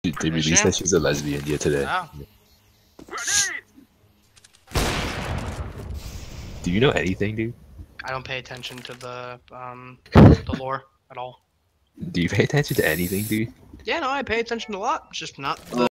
They released that she's a lesbian today. Wow. Do you know anything, dude? I don't pay attention to the lore at all. Do you pay attention to anything, dude? Yeah, no, I pay attention to a lot. It's just not the